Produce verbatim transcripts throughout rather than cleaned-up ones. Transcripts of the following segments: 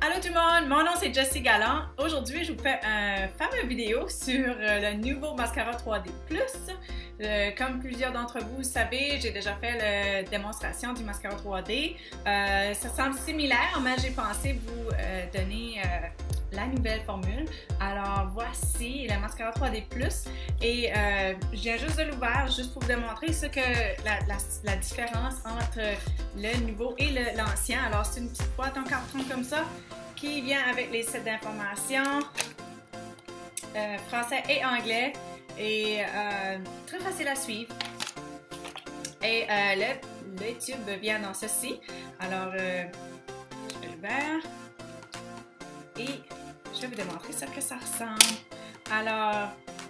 Allô tout le monde, mon nom c'est Jessie Galland. Aujourd'hui, je vous fais une fameuse vidéo sur le nouveau mascara trois D plus. Euh, comme plusieurs d'entre vous le savez, j'ai déjà fait la démonstration du mascara trois D. Euh, ça semble similaire, mais j'ai pensé vous euh, donner euh, la nouvelle formule. Alors voici le mascara trois D plus et euh, je viens juste de l'ouvrir juste pour vous démontrer ce que la, la, la différence entre le nouveau et l'ancien. Alors c'est une petite boîte en carton comme ça qui vient avec les sets d'informations euh, français et anglais et euh, très facile à suivre. Et euh, le, le tube vient dans ceci. Alors euh, je vais l'ouvrir et je vais vous démontrer ce que ça ressemble. Alors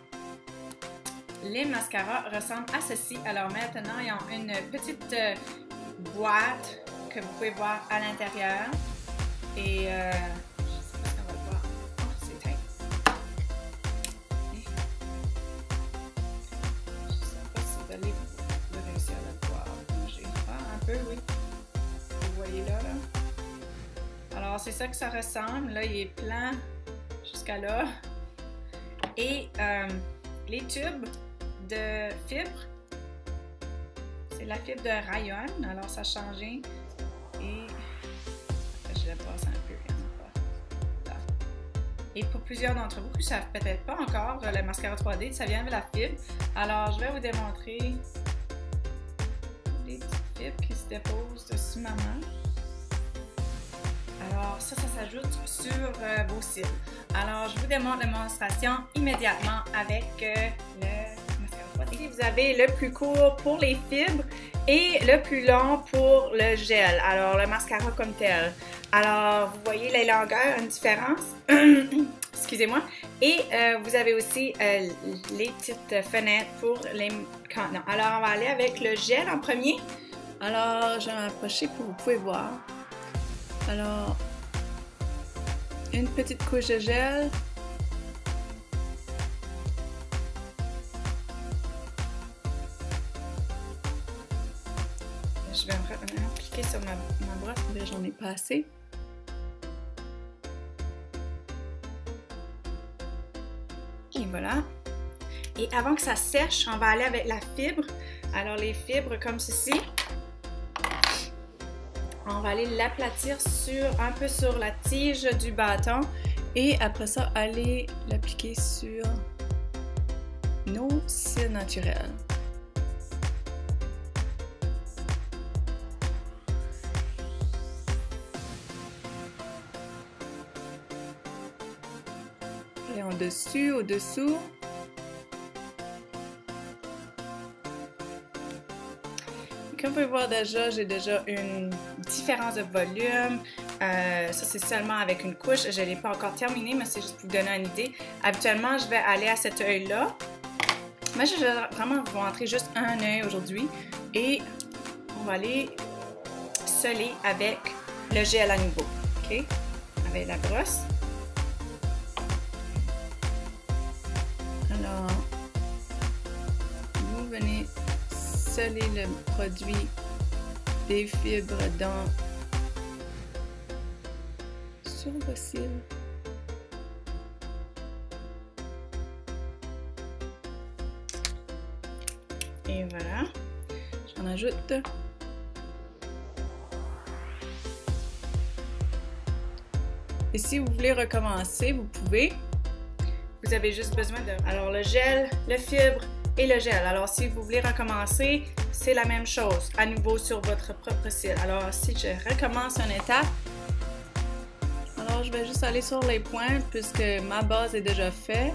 les mascaras ressemblent à ceci. Alors maintenant ils ont une petite euh, boîte que vous pouvez voir à l'intérieur. Et euh, je sais pas si on va le voir. Oh, c'est teint. Je sais pas si vous allez réussir à le voir. J'ai ah, un peu, oui. Vous voyez là, là. Alors, c'est ça que ça ressemble. Là, il est plein jusqu'à là. Et euh, les tubes de fibre, c'est la fibre de rayon. Alors, ça a changé. Et je le passe un peu. Là. Et pour plusieurs d'entre vous qui ne savent peut-être pas encore, le mascara trois D, ça vient de la fibre. Alors, je vais vous démontrer les petites fibres qui se déposent dessus ma main. Alors, ça, ça s'ajoute sur euh, vos cils. Alors, je vous démontre la démonstration immédiatement avec euh, le mascara trois D. Vous avez le plus court pour les fibres et le plus long pour le gel, alors le mascara comme tel. Alors, vous voyez les longueurs, une différence, excusez-moi, et euh, vous avez aussi euh, les petites fenêtres pour les contenants. Alors, on va aller avec le gel en premier. Alors, je vais m'approcher pour que vous pouvez voir. Alors, une petite couche de gel. Je vais appliquer sur ma, ma brosse, mais j'en ai pas assez. Et voilà. Et avant que ça sèche, on va aller avec la fibre. Alors les fibres comme ceci. On va aller l'aplatir sur un peu sur la tige du bâton. Et après ça, aller l'appliquer sur nos cils naturels. Et en dessus, au-dessous. Comme vous pouvez voir déjà, j'ai déjà une différence de volume. Euh, ça, c'est seulement avec une couche. Je ne l'ai pas encore terminé, mais c'est juste pour vous donner une idée. Habituellement, je vais aller à cet œil-là. Mais je vais vraiment vous montrer juste un œil aujourd'hui. Et on va aller sceller avec le gel à nouveau. OK? Avec la brosse. Alors, vous venez sceller le produit des fibres dans sur vos cils. Et voilà, j'en ajoute. Et si vous voulez recommencer, vous pouvez. Vous avez juste besoin de... Alors, le gel, le fibre et le gel. Alors, si vous voulez recommencer, c'est la même chose, à nouveau sur votre propre cil. Alors, si je recommence une étape, alors je vais juste aller sur les pointes puisque ma base est déjà faite.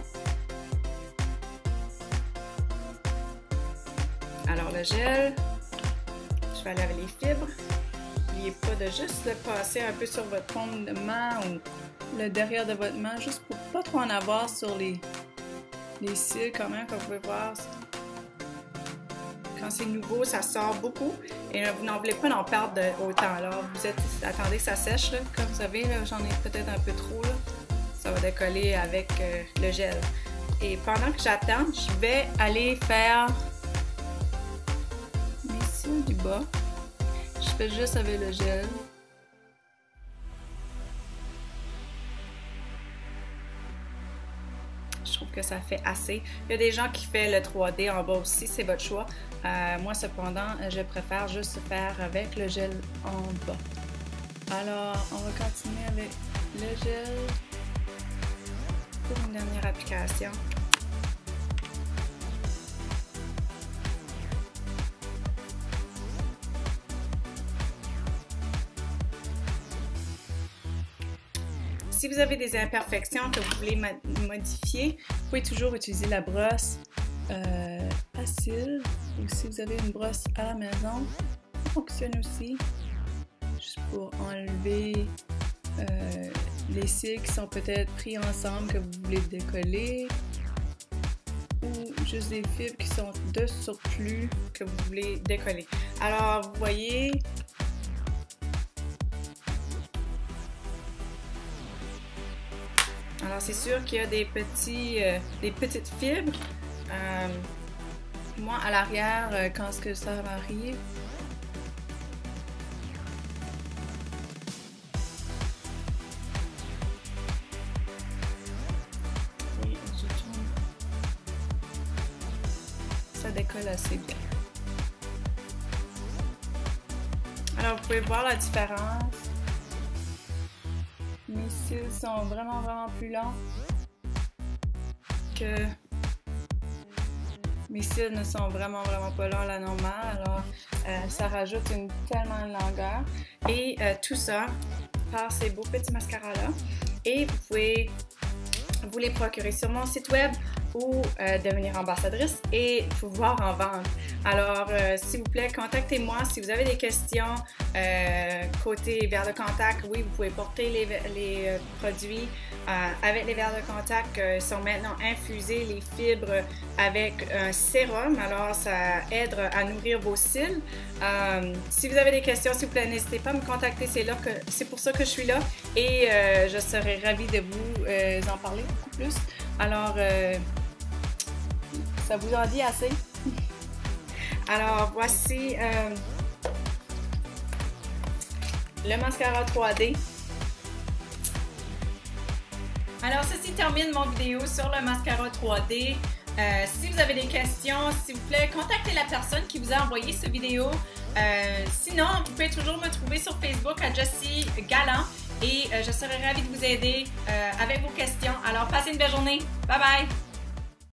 Alors, le gel, je vais aller avec les fibres. N'oubliez pas de juste le passer un peu sur votre paume de main ou le derrière de votre main, juste pour pas trop en avoir sur les, les cils quand même, comme vous pouvez voir. Quand c'est nouveau, ça sort beaucoup et vous n'en voulez pas en perdre autant. Alors, vous êtes, attendez que ça sèche, là. Comme vous savez, j'en ai peut-être un peu trop, là. Ça va décoller avec euh, le gel. Et pendant que j'attends, je vais aller faire mes cils du bas. Je fais juste avec le gel. trouve que ça fait assez. Il y a des gens qui font le trois D en bas aussi, c'est votre choix. Euh, moi, cependant, je préfère juste faire avec le gel en bas. Alors, on va continuer avec le gel pour une dernière application. Si vous avez des imperfections que vous voulez modifier, vous pouvez toujours utiliser la brosse euh, à cils, ou si vous avez une brosse à la maison, ça fonctionne aussi, juste pour enlever euh, les cils qui sont peut-être pris ensemble que vous voulez décoller, ou juste des fibres qui sont de surplus que vous voulez décoller. Alors, vous voyez, alors c'est sûr qu'il y a des, petits, euh, des petites fibres. Euh, moi, à l'arrière, euh, quand ce que ça m'arrive, et je tourne, ça décolle assez bien. Alors, vous pouvez voir la différence. Mes cils sont vraiment, vraiment plus longs que mes cils ne sont vraiment, vraiment pas longs à la normale. Alors, euh, ça rajoute une tellement de longueur. Et euh, tout ça par ces beaux petits mascaras-là. Et vous pouvez vous les procurer sur mon site web ou euh, devenir ambassadrice et pouvoir en vendre. Alors, euh, s'il vous plaît, contactez-moi si vous avez des questions euh, côté verre de contact. Oui, vous pouvez porter les, les euh, produits euh, avec les verres de contact. Euh, sont maintenant infusés, les fibres, avec un sérum. Alors, ça aide à nourrir vos cils. Euh, si vous avez des questions, s'il vous plaît, n'hésitez pas à me contacter. C'est là que c'est pour ça que je suis là et euh, je serai ravie de vous euh, en parler beaucoup plus. Alors, euh, ça vous en dit assez? Alors, voici euh, le mascara trois D. Alors, ceci termine mon vidéo sur le mascara trois D. Euh, si vous avez des questions, s'il vous plaît, contactez la personne qui vous a envoyé cette vidéo. Euh, sinon, vous pouvez toujours me trouver sur Facebook à Jessie Galland et euh, je serai ravie de vous aider euh, avec vos questions. Alors, passez une belle journée. Bye bye!